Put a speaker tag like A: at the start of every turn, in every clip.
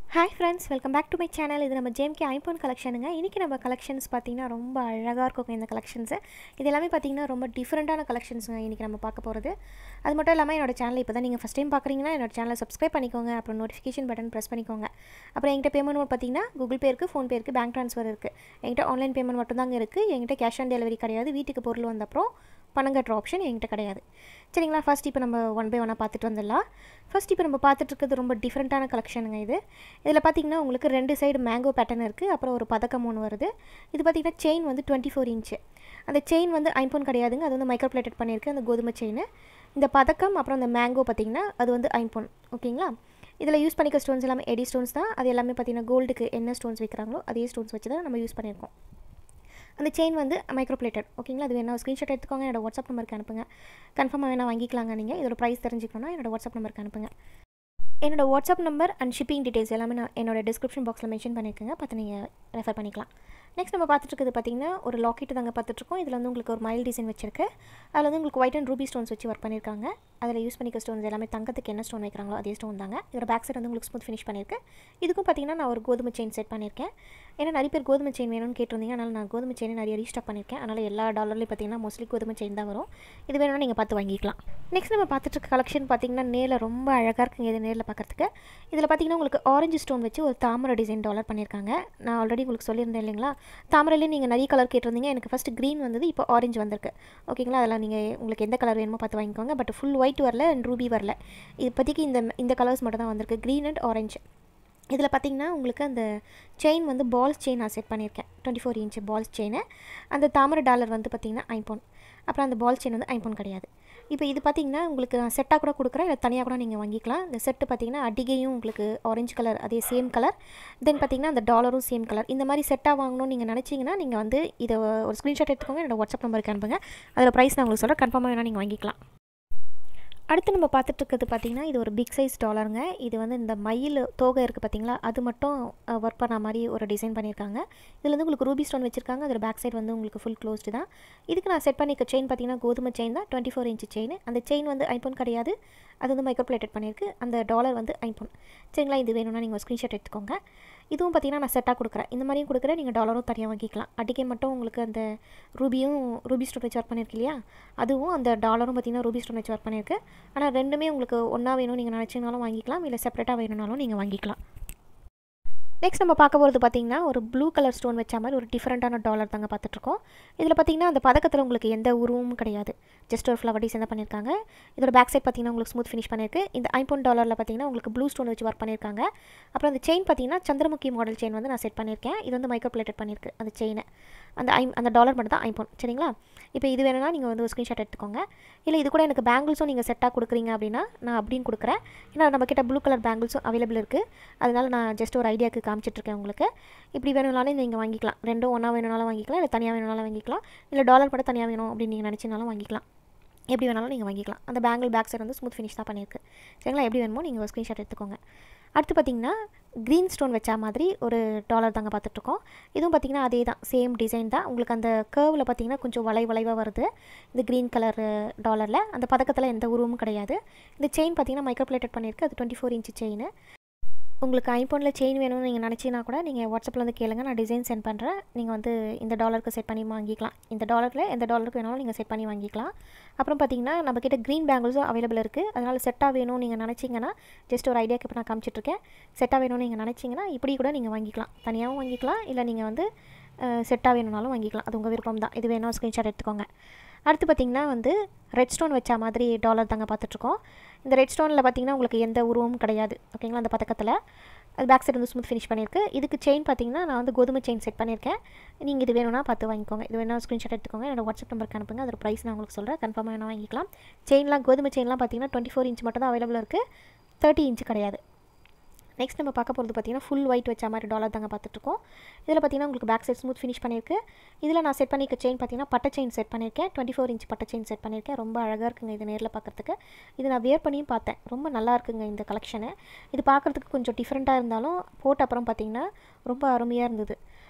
A: Hi friends, welcome back to my channel. இது நம்ம Jmkimpon collectionங்க. இன்னைக்கு நம்ம collections பாத்தீங்கன்னா ரொம்ப அழகா இருக்குங்க இந்த collections. இது எல்லாமே பாத்தீங்கன்னா ரொம்ப டிஃபரண்டான collectionsங்க இன்னைக்கு நம்ம பார்க்க போறது. அது மட்டும் இல்லாம என்னோட சேனலை இப்போதான் நீங்க ஃபர்ஸ்ட் டைம் பார்க்கறீங்கன்னா என்னோட சேனலை subscribe பண்ணிக்கோங்க. அப்புறம் notification button press பண்ணிக்கோங்க. அப்புறம் என்கிட்ட பேமெண்ட் மோட் பாத்தீங்கன்னா Google Pay இருக்கு, Phone Pay இருக்கு, bank transfer இருக்கு. என்கிட்ட ஆன்லைன் பேமெண்ட் மட்டும் தாங்க இருக்கு. என்கிட்ட cash on delivery கிடையாது. வீட்டுக்கு பொருள் வந்த அப்புறம் பணம் கட்டுற ஆப்ஷன் என்கிட்ட கிடையாது. சரிங்களா, ஃபர்ஸ்ட் இப்போ நம்ம ஒன் பை ஒன்னாக பார்த்துட்டு வந்துடலாம். ஃபர்ஸ்ட் இப்போ நம்ம பார்த்துட்டு இருக்கிறது ரொம்ப டிஃப்ரெண்ட்டான கலெக்ஷனுங்க இது. இதில் பார்த்தீங்கன்னா உங்களுக்கு ரெண்டு சைடு மேங்கோ பேட்டர்ன் இருக்குது, அப்புறம் ஒரு பதக்கம் ஒன்று வருது. இது பார்த்தீங்கன்னா செயின் வந்து 24 இன்ச்சு. அந்த செயின் வந்து ஐம்போன் கிடையாதுங்க, அது வந்து மைக்ரோ பிளேட்டட் பண்ணியிருக்கு, அந்த கோதுமை செயின். இந்த பதக்கம் அப்புறம் அந்த மேங்கோ பார்த்தீங்கன்னா அது வந்து ஐம்போன். ஓகேங்களா, இதில் யூஸ் பண்ணிக்க ஸ்டோன்ஸ் எல்லாமே எடி ஸ்டோன்ஸ் தான். அது எல்லாமே பார்த்தீங்கன்னா கோல்டுக்கு என்ன ஸ்டோன்ஸ் வைக்கிறாங்களோ அதே ஸ்டோன்ஸ் வச்சு தான் நம்ம யூஸ் பண்ணியிருக்கோம். அந்த செயின் வந்து மைக்ரோ பிளேட்டட். ஓகேங்களா, அது வேணா ஸ்க்ரீன்ஷாட் எடுத்துக்கோங்க, என்னோட வாட்ஸ்அப் நம்பருக்கு அனுப்புங்க. கன்ஃபார்மாக வேணா வாங்கிக்கலாங்க. நீங்கள் இதோட ப்ரைஸ் தெரிஞ்சுக்கணும்னா என்னோட வாட்ஸ்அப் நம்பருக்கு அனுப்புங்க. என்னோட WhatsApp number and shipping details எல்லாமே நான் என்னோட டிஸ்கிரிப்ஷன் பாக்ஸில் மென்ஷன் பண்ணியிருக்கேங்க, பார்த்து நீங்கள் ரெஃபர் பண்ணிக்கலாம். நெக்ஸ்ட் நம்ம பார்த்துட்டு இருக்குது பார்த்தீங்கன்னா ஒரு லாக்கெட் தாங்க பார்த்துட்ருக்கோம். இதில் வந்து உங்களுக்கு ஒரு மைல் டிசைன் வச்சிருக்கு. அதில் வந்து உங்களுக்கு ஒயிட் அண்ட் ரூபி ஸ்டோன்ஸ் வச்சு ஒர்க் பண்ணியிருக்காங்க. அதில் யூஸ் பண்ணிக்க ஸ்டோன்ஸ் எல்லாமே தங்கத்துக்கு என்ன ஸ்டோன் வைக்கிறாங்களோ அதே ஸ்டோன் தாங்க. இதோட பேக் சைடு வந்து உங்களுக்கு ஸ்மூத் ஃபினிஷ் பண்ணியிருக்கு. இதுக்கும் பார்த்தீங்கன்னா நான் ஒரு கோதுமை செயின் செட் பண்ணியிருக்கேன். ஏன்னா நிறைய பேர் கோதுமை செயின் வேணும்னு கேட்டிருந்தீங்க, அதனால் நான் கோதுமை செயின் நிறைய ரீஸ்டாக் பண்ணியிருக்கேன். அதனால் எல்லா டாலர்லேயும் பார்த்தீங்கன்னா மோஸ்ட்லி கோதுமை செயின் தான் வரும். இது வேணும்னா நீங்கள் பார்த்து வாங்கிக்கலாம். நெக்ஸ்ட் நம்ம பார்த்துட்டு இருக்க கலெக்ஷன் பார்த்தீங்கன்னா நேரில் ரொம்ப அழகாக இருக்குங்க. இது நேரில் பார்க்குறதுக்கு இதில் பார்த்தீங்கன்னா உங்களுக்கு ஆரஞ்சு ஸ்டோன் வச்சு ஒரு தாமரை டிசைன் டாலர் பண்ணியிருக்காங்க. நான் ஆல்ரெடி உங்களுக்கு சொல்லியிருந்தேன் இல்லைங்களா, தாமரையிலே நீங்கள் நிறைய கலர் கேட்டிருந்தீங்க. எனக்கு ஃபஸ்ட்டு க்ரீன் வந்தது, இப்போ ஆரஞ்சு வந்திருக்கு. ஓகேங்களா, அதெல்லாம் நீங்கள் உங்களுக்கு எந்த கலர் வேணுமோ பார்த்து வாங்கிக்கோங்க. பட் ஃபுல் ஒயிட் வரல அண்ட் ரூபி வரல. இப்போதைக்கு இந்த கலர்ஸ் மட்டும் தான் வந்திருக்கு, க்ரீன் அண்ட் ஆரஞ்சு. இதில் பார்த்தீங்கன்னா உங்களுக்கு அந்த செயின் வந்து பால்ஸ் செயின் நான் செட் பண்ணியிருக்கேன், 24 இன்ச்சு பால்ஸ் செயின். அந்த தாமரை டாலர் வந்து பார்த்திங்கன்னா ஐம்போன். அப்புறம் அந்த பால் செயின் வந்து ஐம்போன் கிடையாது. இப்போ இது பார்த்திங்கன்னா உங்களுக்கு நான் செட்டாக கூட கொடுக்குறேன், இல்லை தனியாக கூட நீங்கள் வாங்கிக்கலாம். இந்த செட்டு பார்த்திங்கன்னா அடிகையும் உங்களுக்கு ஆரஞ்சு கலர் அதே சேம் கலர், தென் பார்த்திங்கன்னா அந்த டாலரும் சேம் கலர். இந்த மாதிரி செட்டாக வாங்கணும்னு நீங்கள் நினச்சிங்கன்னா நீங்கள் வந்து இதை ஒரு ஸ்க்ரீன்ஷாட் எடுத்துக்கோங்க, என்னோட வாட்ஸ்அப் நம்பருக்கு அனுப்புங்க. அதில் ப்ரைஸ் நான் உங்களுக்கு சொல்கிறேன், கன்ஃபார்மாக வேணால் நீங்கள் வாங்கிக்கலாம். அடுத்து நம்ம பார்த்துட்டு இருக்கிறது பார்த்திங்கன்னா இது ஒரு பிக் சைஸ் டாலருங்க. இது வந்து இந்த மயில் தோகை இருக்குது பார்த்திங்களா, அது மட்டும் ஒர்க் பண்ண மாதிரி ஒரு டிசைன் பண்ணியிருக்காங்க. இதில் வந்து உங்களுக்கு ரூபி ஸ்டோன் வச்சுருக்காங்க. அதில் பேக் சைடு வந்து உங்களுக்கு ஃபுல் க்ளோஸ்டு தான். இதுக்கு நான் செட் பண்ணிக்க செயின் பார்த்திங்கன்னா கோதுமை செயின் தான், 24 இன்ச்சு செயின். அந்த செயின் வந்து ஐம்போன் கிடையாது, அது வந்து மைக்ரோ பிளேட்டட் பண்ணியிருக்கு. அந்த டாலர் வந்து ஐம்போன். சரிங்களா, இது வேணும்னா நீங்கள் ஸ்க்ரீன்ஷாட் எடுத்துக்கோங்க. இதுவும் பார்த்திங்கன்னா நான் செட்டாக கொடுக்குறேன், இந்த மாதிரியும் கொடுக்குறேன். நீங்கள் டாலரும் தனியாக வாங்கிக்கலாம். அடிக்கை மட்டும் உங்களுக்கு அந்த ரூபி ஸ்டோன் வச்சு ஒர்க் பண்ணியிருக்கு இல்லையா, அதுவும் அந்த டாலரும் பார்த்திங்கன்னா ரூபி ஸ்டோன் வச்சு ஒர்க் பண்ணியிருக்கு. ஆனால் ரெண்டுமே உங்களுக்கு ஒன்றா வேணும் நீங்கள் நினச்சிங்கனாலும் வாங்கிக்கலாம், இல்லை செப்பரேட்டாக வேணும்னாலும் நீங்கள் வாங்கிக்கலாம். நெக்ஸ்ட் நம்ம பார்க்க போகிறது பார்த்திங்கன்னா ஒரு ப்ளூ கலர் ஸ்டோன் வச்ச மாதிரி ஒரு டிஃப்ரெண்ட்டான டாலர் தாங்க பார்த்துட்ருக்கோம். இதில் பார்த்திங்கன்னா அந்த பதக்கத்தில் உங்களுக்கு எந்த உருவமும் கிடையாது, ஜஸ்ட் ஒரு ஃப்ளவர் டிசைன் தான் பண்ணியிருக்காங்க. இதோட பேக் சைட் பார்த்திங்கன்னா உங்களுக்கு ஸ்மூத் ஃபினிஷ் பண்ணியிருக்கு. இந்த ஐம்போன் டாலரில் பார்த்திங்கன்னா உங்களுக்கு ப்ளூ ஸ்டோன் வச்சு ஒர்க் பண்ணியிருக்காங்க. அப்புறம் அந்த செயின் பார்த்திங்கன்னா சந்திரமுகி மாடல் செயின் வந்து நான் செட் பண்ணியிருக்கேன். இது வந்து மைக்ரோ பிளேட்டட் பண்ணியிருக்கு அந்த செயினை. அந்த டாலர் மட்டும் தான் ஐம்போன். சரிங்களா, இப்போ இது வேணும்னா நீங்கள் வந்து ஒரு ஸ்க்ரீன்ஷாட் எடுத்துக்கோங்க. இல்லை இது கூட எனக்கு பேங்கிள்ஸும் நீங்கள் செட்டாக கொடுக்குறீங்க அப்படின்னா நான் அப்படின்னு கொடுக்குறேன். ஏன்னா நம்மக்கிட்ட ப்ளூ கலர் பேங்கிள்ஸும் அவைலபிள் இருக்குது. அதனால் நான் ஜஸ்ட் ஒரு ஐடியாவுக்கு காமிச்சிட்ருக்கேன் உங்களுக்கு. இப்படி வேணும்னாலும் நீங்கள் வாங்கிக்கலாம். ரெண்டும் ஒன்றா வேணும்னாலும் வாங்கிக்கலாம், இல்லை தனியாக வேணும்னாலும் வாங்கிக்கலாம், இல்லை டாலர் மட்டும் தனியாக வேணும் அப்படின்னு நீங்கள் நினச்சினாலும் வாங்கிக்கலாம். எப்படி வேணாலும் நீங்கள் வாங்கிக்கலாம். அந்த பேங்கிள் பேக் சைடு வந்து ஸ்மூத் ஃபினிஷ் தான் பண்ணியிருக்கு. சரிங்களா, எப்படி வேணுமோ நீங்கள் ஒரு ஸ்க்ரீன்ஷாட் எடுத்துக்கோங்க. அடுத்து பார்த்திங்கன்னா க்ரீன் ஸ்டோன் வச்சா மாதிரி ஒரு டாலர் தாங்க பார்த்துட்ருக்கோம். இதுவும் பார்த்திங்கன்னா அதே தான், சேம் டிசைன் தான். உங்களுக்கு அந்த கர்வில் பார்த்திங்கன்னா கொஞ்சம் வளைவாக வருது இந்த க்ரீன் கலர் டாலரில். அந்த பதக்கத்தில் எந்த உருவமும் கிடையாது. இந்த செயின் பார்த்திங்கன்னா மைக்ரோ பிளேட்டட் பண்ணியிருக்கு, அது 24 இன்ச்சு செயின். உங்களுக்கு ஐம்போனில் செயின் வேணும்னு நீங்கள் நினச்சிங்கன்னா கூட நீங்கள் வாட்ஸ்அப்பில் வந்து கேளுங்க, நான் டிசைன் சென்ட் பண்ணுறேன். நீங்கள் வந்து இந்த டாலருக்கு செட் பண்ணி வாங்கிக்கலாம். இந்த டாலரில் எந்த டாலருக்கு வேணாலும் நீங்கள் செட் பண்ணி வாங்கிக்கலாம். அப்புறம் பார்த்திங்கன்னா நம்மக்கிட்ட க்ரீன் பேங்கிள்ஸும் அவைலபிள் இருக்குது. அதனால் செட்டாக வேணும் நீங்கள் நினச்சிங்கன்னா ஜஸ்ட் ஒரு ஐடியாக்கு இப்போ நான் காமிச்சிட்ருக்கேன். செட்டாக வேணும்னு நீங்கள் நினச்சிங்கன்னா இப்படி கூட நீங்கள் வாங்கிக்கலாம், தனியாகவும் வாங்கிக்கலாம், இல்லை நீங்கள் வந்து செட்டாக வேணும்னாலும் வாங்கிக்கலாம். அது உங்கள் விருப்பம் தான். இது வேணும் ஸ்க்ரீன்ஷாட் எடுத்துக்கோங்க. அடுத்து பார்த்திங்கன்னா வந்து ரெட் ஸ்டோன் வச்சா மாதிரி டாலர் தாங்க பார்த்துட்ருக்கோம். இந்த ரெட் ஸ்டோனில் பார்த்திங்கன்னா உங்களுக்கு எந்த உருவமும் கிடையாது. ஓகேங்களா, அந்த பதக்கத்தில் அது பேக் சைடு வந்து ஸ்மூத் ஃபினிஷ் பண்ணியிருக்கு. இதுக்கு செயின் பார்த்திங்கன்னா நான் வந்து கோதுமை செயின் செட் பண்ணியிருக்கேன். நீங்கள் இது வேணும்னா பார்த்து வாங்கிக்கோங்க. இது வேணால் ஸ்க்ரீன்ஷாட் எடுத்துக்கோங்க, என்னோட வாட்ஸ்அப் நம்பருக்கு அனுப்புங்க. அதோட ப்ரைஸ் நான் உங்களுக்கு சொல்கிறேன், கன்ஃபார்மாக வேணால் வாங்கிக்கலாம். செயின்லாம் கோதுமை செயின்லாம் பார்த்திங்கன்னா 24 இன்ச் மட்டும் தான் அவைலபிள் இருக்குது, 30 இன்ச்சு கிடையாது. நெக்ஸ்ட் நம்ம பார்க்க போகிறது பார்த்திங்கன்னா ஃபுல் ஒயிட் வச்ச மாதிரி டாலர் தாங்க பார்த்துட்ருக்கோம். இதில் பார்த்திங்கன்னா உங்களுக்கு பேக் சைட் ஸ்மூத் ஃபினிஷ் பண்ணியிருக்கு. இதில் நான் செட் பண்ணிக்க செயின் பார்த்திங்கன்னா பட்டை செயின் செட் பண்ணியிருக்கேன், 24 இன்ச் பட்டை செயின் செட் பண்ணியிருக்கேன். ரொம்ப அழகாக இருக்குங்க இது நேரில் பார்க்குறதுக்கு. இது நான் வேர் பண்ணியும் பார்த்தேன், ரொம்ப நல்லா இருக்குங்க இந்த கலெக்ஷனு. இது பார்க்குறதுக்கு கொஞ்சம் டிஃப்ரெண்ட்டாக இருந்தாலும் போட்ட அப்புறம் பார்த்திங்கன்னா ரொம்ப அருமையாக இருந்தது.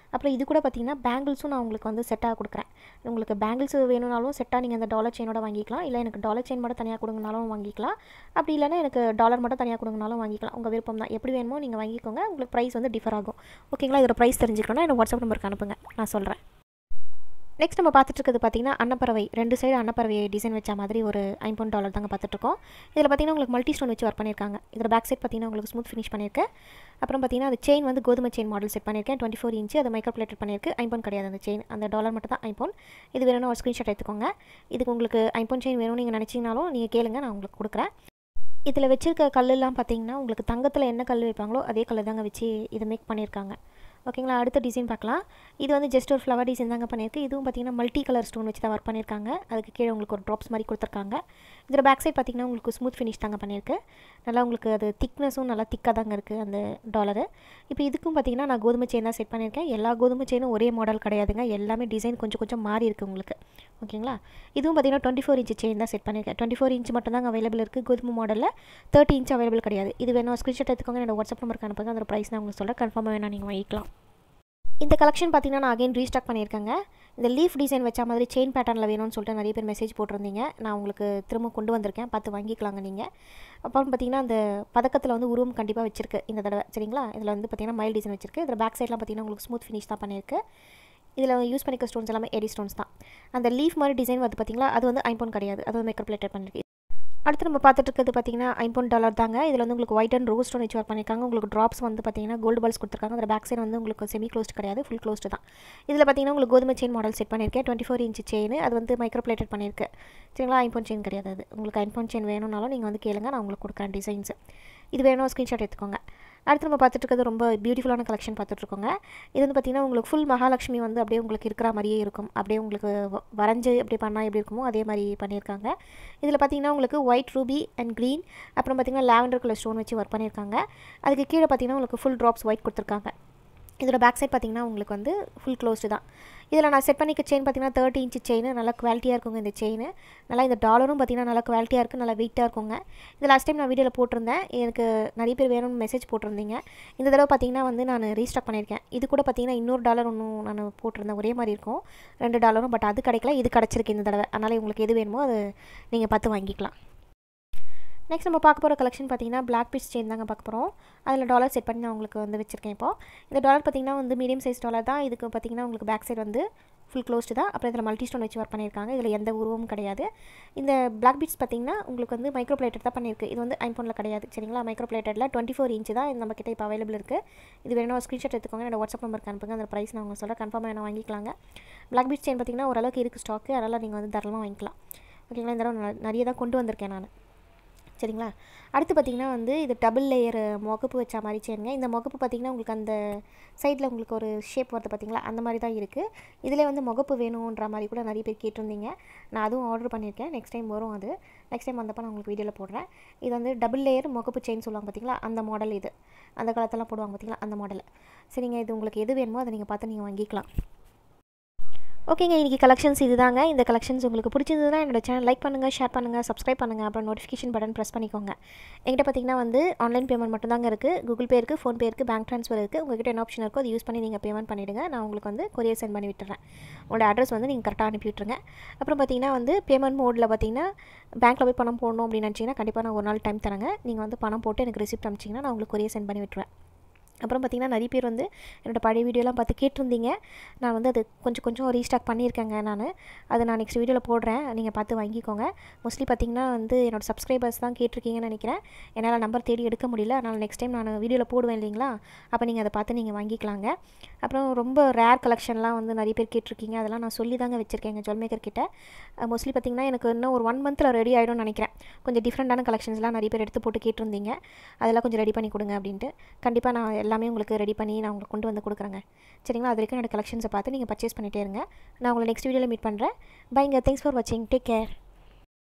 A: அப்புறம் இது கூட பார்த்திங்கன்னா பேங்கிள்ஸும் நான் உங்களுக்கு வந்து செட்டாக கொடுக்குறேன். உங்களுக்கு பேங்கிள்ஸ் வேணும்னாலும் செட்டாக நீங்கள் அந்த டாலர் செயினோட வாங்கிக்கலாம். இல்லை எனக்கு டாலர் செயின் மட்டும் தனியாக கொடுங்கனாலும் வாங்கிக்கலாம். அப்படி இல்லைனா எனக்கு டாலர் மட்டும் தனியாக கொடுங்கனாலும் வாங்கிக்கலாம். உங்கள் விருப்பம் தான். எப்படி வேணுமோ நீங்கள் வாங்கிக்கோங்க. உங்களுக்கு ப்ரைஸ் வந்து டிஃபர் ஆகும். ஓகேங்களா? இதோட ப்ரைஸ் தெரிஞ்சுக்கணும்னா என்னோட வாட்ஸ்அப் நம்பருக்கு அனுப்புங்க, நான் சொல்கிறேன். நெக்ஸ்ட் நம்ம பார்த்துட்டு இருக்கிறது பார்த்திங்கன்னா அன்னப்பறவை, 2 சைடு அன்னப்பறவை டிசைன் வச்ச மாதிரி ஒரு ஐம்பொன் டாலர் தாங்க பார்த்துட்ருக்கோம். இதில் பார்த்திங்கன்னா உங்களுக்கு மல்டி ஸ்டோன் வச்சு ஒர்க் பண்ணியிருக்காங்க. இதில் பேக் சைட் பார்த்திங்கன்னா உங்களுக்கு ஸ்மூத் ஃபினிஷ் பண்ணியிருக்கேன். அப்புறம் பார்த்திங்கன்னா அது செயின் வந்து கோதுமை செயின் மாடல் செட் பண்ணியிருக்கேன். 24 இன்ச்சு அது மைக்ரோ பிளேட்டட் பண்ணியிருக்கு. ஐம்பொன் கிடையாது அந்த செயின், அந்த டாலர் மட்டும் தான் ஐம்பொன். இது வேணும்னா ஒரு ஸ்க்ரீன்ஷாட் எடுத்துக்கோங்க. இதுக்கு உங்களுக்கு ஐம்பொன் செயின் வேணும்னு நீங்கள் நினச்சிங்கனாலும் நீங்கள் கேளுங்க, நான் உங்களுக்கு கொடுக்குறேன். இதில் வச்சுருக்க கல்லெல்லாம் பார்த்திங்கன்னா உங்களுக்கு தங்கத்தில் என்ன கல் வைப்பாங்களோ அதே கல் தாங்க வச்சு இதை மேக் பண்ணியிருக்காங்க. ஓகேங்களா? அடுத்த டிசைன் பார்க்கலாம். இது வந்து ஜஸ்ட் ஒரு ஃப்ளவர் டிசைன் தாங்க பண்ணியிருக்கு. இதுவும் பார்த்திங்கன்னா மல்டி கலர் ஸ்டோன் வச்சு தான் ஒர்க் பண்ணியிருக்காங்க. அதுக்கு கீழே உங்களுக்கு ஒரு ட்ராப்ஸ் மாதிரி கொடுத்துருக்காங்க. இதில் பேக் சைட் பார்த்திங்கன்னா உங்களுக்கு ஸ்மூத் ஃபினிஷ் தாங்க பண்ணியிருக்கு. நல்லா உங்களுக்கு அது திக்னஸும் நல்லா திக்காக தாங்க இருக்குது அந்த டாலரு. இப்போ இதுக்கும் பார்த்திங்கன்னா நான் கோதுமை செயின் தான் செட் பண்ணியிருக்கேன். எல்லா கோதுமை செயினும் ஒரே மாடல் கிடையாதுங்க. எல்லாமே டிசைன் கொஞ்சம் கொஞ்சம் மாறி இருக்குது உங்களுக்கு. ஓகேங்களா? இதுவும் பார்த்திங்கன்னா 24 இன்ச்சு செயின் தான் செட் பண்ணியிருக்கேன். 24 இன்ச் மட்டும் தாங்க அவைலபிள் இருக்குது கோதுமை மாடலில். 30 இன்ச் அவைலபிள் கிடையாது. இது வேணும் ஸ்க்ரீன்ஷாட் எடுத்துக்கோங்க, என்னோட வாட்ஸ்அப் நம்பருக்கு அனுப்புங்க. அதோட ப்ரைஸ் நான் உங்களுக்கு சொல்கிறேன். கன்ஃபார்மாக வேணால் நீங்கள் வாங்கிக்கலாம். இந்த கலெக்ஷன் பார்த்திங்கன்னா நான் அகைன் ரீஸ்டாக் பண்ணியிருக்கேங்க. இந்த லீஃப் டிசைன் வச்ச மாதிரி செயின் பேட்டர்னில் வேணும்னு சொல்லிட்டு நிறைய பேர் மெசேஜ் போட்டிருந்தீங்க. நான் உங்களுக்கு திரும்ப கொண்டு வந்திருக்கேன், பார்த்து வாங்கிக்கலாங்க நீங்கள். அப்புறம் பார்த்திங்கன்னா அந்த பதக்கத்தில் வந்து உருவம் கண்டிப்பாக வச்சிருக்கு இந்த தடவை. சரிங்களா? இதில் வந்து பார்த்திங்கன்னா மைல் டிசைன் வச்சிருக்கு. இதில் பேக் சைட்லாம் பார்த்திங்கன்னா உங்களுக்கு ஸ்மூத் ஃபினிஷ் தான் பண்ணியிருக்கு. இதில் யூஸ் பண்ணிக்க ஸ்டோன்ஸ் எல்லாமே எடி ஸ்டோன்ஸ் தான். அந்த லீஃப் மாதிரி டிசைன் வந்து பார்த்திங்களா, அது வந்து ஐம்பொன் கிடையாது, அது வந்து மேக்கப் பிளேட்டட் பண்ணியிருக்கு. அடுத்து நம்ம பார்த்துட்டு இருக்கிறது பார்த்திங்கன்னா ஐம்பொன் டாலர் தாங்க. இதில் வந்து உங்களுக்கு ஒயிட் அண்ட் ரோஸ் ஸ்டோன் வச்சு ஒர்க் பண்ணியிருக்காங்க. உங்களுக்கு ட்ராப்ஸ் வந்து பார்த்திங்கன்னா கோல்டு பால்ஸ் கொடுத்துருக்காங்க. அதில் பேக் சைடு வந்து உங்களுக்கு செமி க்ளோஸ்ட் கிடையாது, ஃபுல் க்ளோஸ்டு தான். இதில் பார்த்திங்கன்னா உங்களுக்கு கோதுமை செயின் மாடல் செட் பண்ணியிருக்கேன். 24 இன்ச்சு செயின், அது வந்து மைக்ரோ பிளேட்டட் பண்ணியிருக்கு. சரிங்களா? ஐம்பொன் செயின் கிடையாது அது. உங்களுக்கு ஐம்பொன் செயின் வேணும்னாலும் நீங்கள் வந்து கேளுங்க, நான் உங்களுக்கு கொடுக்குறேன் டிசைன்ஸ். இது வேணும் ஸ்க்ரீன்ஷாட் எடுத்துக்கோங்க. அடுத்து நம்ம பார்த்துட்டு இருக்கிறது ரொம்ப பியூட்டிஃபுல்லான கலெக்ஷன் பார்த்துட்ருக்கோங்க. இது வந்து பார்த்திங்கன்னா உங்களுக்கு ஃபுல் மகாலட்சுமி வந்து அப்படியே உங்களுக்கு இருக்கிற மாதிரியே இருக்கும். அப்படியே உங்களுக்கு வரைஞ்சி எப்படி பண்ணால் எப்படி இருக்குமோ அதே மாதிரி பண்ணியிருக்காங்க. இதில் பார்த்திங்கன்னா உங்களுக்கு ஒயிட் ரூபி அண்ட் க்ரீன், அப்புறம் பார்த்திங்கன்னா லாவெண்டர் கலர் ஸ்டோன் வச்சு ஒர்க் பண்ணியிருக்காங்க. அதுக்கு கீழே பார்த்திங்கன்னா உங்களுக்கு ஃபுல் ட்ராப்ஸ் ஒயிட் கொடுத்துருக்காங்க. இதோட பேக் சைட் பார்த்திங்கன்னா உங்களுக்கு வந்து ஃபுல் க்ளோஸ்டு தான். இதில் நான் செட் பண்ணிக்க செயின் பார்த்திங்கன்னா 30 இன்ச்சு செயின், நல்லா குவாலிட்டியாக இருக்குங்க இந்த செயின். நல்லா இந்த டாலரும் பார்த்திங்கன்னா நல்லா குவாலிட்டியாக இருக்குது, நல்லா வெயிட்டாக இருக்குங்க. இது லாஸ்ட் டைம் நான் வீடியோவில் போட்டிருந்தேன், எனக்கு நிறைய பேர் வேணும்னு மெசேஜ் போட்டிருந்தீங்க. இந்த தடவை பார்த்திங்கன்னா வந்து நான் ரீஸ்டாக் பண்ணியிருக்கேன். இது கூட பார்த்திங்கன்னா இன்னொரு டாலர் ஒன்றும் நான் போட்டிருந்தேன், ஒரே மாதிரி இருக்கும் 2 டாலரும். பட் அது கிடைக்கல, இது கிடச்சிருக்கு இந்த தடவை. அதனால் உங்களுக்கு எது வேணுமோ அது நீங்கள் பார்த்து வாங்கிக்கலாம். நெக்ஸ்ட் நம்ம பார்க்க போகிற கலெக்ஷன் பார்த்திங்கன்னா பிளாக் பீஸ் செயின் தாங்க பார்க்க போகிறோம். அதில் டாலர் செட் பண்ணி நான் உங்களுக்கு வந்து வச்சுருக்கேன். இப்போது இந்த டாலர் பார்த்திங்கன்னா வந்து மீடியம் சைஸ் டாலர் தான். இதுக்கு பார்த்திங்கன்னா உங்களுக்கு பேக் சைடு வந்து ஃபுல் க்ளோஸ்டு தான். அப்புறம் இதில் மல்டி ஸ்டோன் வச்சு ஒர்க் பண்ணியிருக்காங்க. இதில் எந்த உருவமும் கிடையாது. இந்த பிளாக் பீட்ஸ் பார்த்திங்கன்னா உங்களுக்கு வந்து மைக்ரோ பிளேட்டட் தான் பண்ணியிருக்கு. இது வந்து ஐம்பொனில் கிடையாது. சரிங்களா? மைக்ரோ பிளேட்டடில் 24 இன்ச்சு தான் இது நம்மக்கிட்ட இப்போ அவைலபிள் இருக்குது. இது வேணும் ஸ்க்ரீன்ஷாட் எடுத்துக்கோங்க, என்னோட வாட்ஸ்அப் நம்பருக்கு அனுப்புங்க. அந்த ப்ரைஸ் நான் உங்களுக்கு சொல்கிறேன், கன்ஃபார்மாக வேணும் வாங்கிக்கலாங்க. பிளாக் பீட்ஸ் செயின் பார்த்திங்கன்னா ஓரளவுக்கு இருக்குது ஸ்டாக்கு, அதனால் நீங்கள் வந்து தாராளமாக வாங்கிக்கலாம். ஓகேங்களா? இந்த தடவை நிறைய தான் கொண்டு வந்திருக்கேன் நான். சரிங்களா? அடுத்து பார்த்திங்கன்னா வந்து இது டபுள் லேயர் முகப்பு வச்ச மாதிரி செயினுங்க. இந்த முகப்பு பார்த்திங்கன்னா உங்களுக்கு அந்த சைடில் உங்களுக்கு ஒரு ஷேப் வருது பார்த்திங்களா, அந்த மாதிரி தான் இருக்குது. இதில் வந்து முகப்பு வேணுன்ற மாதிரி கூட நிறைய பேர் கேட்டிருந்தீங்க. நான் அதுவும் ஆர்டர் பண்ணியிருக்கேன். நெக்ஸ்ட் டைம் வரும் அது. நெக்ஸ்ட் டைம் வந்தப்போ நான் உங்களுக்கு வீடியோவில் போடுறேன். இது வந்து டபுள் லேயர் முகப்பு செயின் சொல்லுவாங்க பார்த்திங்களா, அந்த மாடல் இது. அந்த காலத்தெல்லாம் போடுவாங்க பார்த்திங்களா, அந்த மாடல். சரிங்க, இது உங்களுக்கு எது வேணுமோ அதை நீங்கள் பார்த்து நீங்கள் வாங்கிக்கலாம். ஓகேங்க, இன்றைக்கி கலெக்ஷன்ஸ் இது தாங்க. இந்த கலெக்ஷன்ஸ் உங்களுக்கு பிடிச்சிருந்ததுன்னா என்னோட சேனல் லைக் பண்ணுங்கள், ஷேர் பண்ணுங்கள், சப்ஸ்கிரைப் பண்ணுங்கள். அப்புறம் நோட்டிஃபிகேஷன் பட்டன் ப்ரெஸ் பண்ணிக்கோங்க. என்கிட்ட பார்த்திங்கன்னா வந்து ஆன்லைன் பேமெண்ட் மட்டும் தாங்க இருக்குது. கூகுள் பே இருக்குது, ஃபோன்பே இருக்குது, பேங்க் ட்ரான்ஸ்ஃபர் இருக்குது. உங்கள்கிட்ட என்ன ஆப்ஷன் இருக்கோ அதை யூஸ் பண்ணி நீங்கள் பேமெண்ட் பண்ணிவிடுங்க. நான் உங்களுக்கு வந்து கொரியர் சென்ட் பண்ணி விட்டுறேன். உங்களோட அட்ரஸ் வந்து நீங்கள் கரெக்டாக அனுப்பி விட்டுருங்க. அப்புறம் பார்த்திங்கன்னா வந்து பேமெண்ட் மோடில் பார்த்திங்கன்னா பேங்க்கில் போய் பணம் போடணும் அப்படின்னு நினச்சிங்கன்னா கண்டிப்பாக நான் ஒரு நாள் டைம் தரேங்க. நீங்கள் வந்து பணம் போட்டு எனக்கு ரிசிப்ட் அனுப்பிச்சிங்கன்னா நான் உங்களுக்கு கொரியர் சென்ட் பண்ணி விட்டுருவேன். அப்புறம் பார்த்திங்கன்னா நிறைய பேர் வந்து என்னோடய பழைய வீடியோலாம் பார்த்து கேட்டிருந்தீங்க. நான் வந்து அது கொஞ்சம் ரீஸ்டாக் பண்ணியிருக்கேங்க. அதை நான் நெக்ஸ்ட் வீடியோவில் போடுறேன், நீங்கள் பார்த்து வாங்கிக்கோங்க. மோஸ்ட்லி பார்த்திங்கன்னா வந்து என்னோடய சப்ஸ்கிரைபர்ஸ் தான் கேட்டிருக்கீங்கன்னு நினைக்கிறேன். என்னால் நம்பர் தேடி எடுக்க முடியல. அதனால் நெக்ஸ்ட் டைம் நான் வீடியோவில் போடுவேன் இல்லைங்களா, அப்போ நீங்கள் அதை பார்த்து நீங்கள் வாங்கிக்கலாங்க. அப்புறம் ரொம்ப ரேர் கலெக்ஷன்லாம் வந்து நிறைய பேர் கேட்டிருக்கீங்க. அதெல்லாம் நான் சொல்லி தாங்க வச்சுருக்கேங்க ஜுவல்மேக்கர் கிட்ட. மோஸ்ட்லி பார்த்திங்கன்னா எனக்கு இன்னும் ஒரு 1 மந்தில் ரெடி ஆகிடும்னு நினைக்கிறேன். கொஞ்சம் டிஃப்ரெண்ட்டான கலெக்ஷன்ஸ்லாம் நிறைய பேர் எடுத்து போட்டு கேட்டிருந்தீங்க. அதெல்லாம் கொஞ்சம் ரெடி பண்ணி கொடுங்க அப்படின்ட்டு. கண்டிப்பாக நான் எல்லாமே உங்களுக்கு ரெடி பண்ணி நான் உங்களுக்கு கொண்டு வந்து கொடுக்குறேங்க. சரிங்களா? அது வரைக்கும் என்னோட கலெக்ஷன்ஸை பார்த்து நீங்கள் பர்ச்சேஸ் பண்ணிகிட்டே இருங்க. நான் உங்களை நெக்ஸ்ட் வீடியோவில் மீட் பண்ணுறேன். பைங்க. தேங்க்ஸ் ஃபார் வாட்சிங். Take care.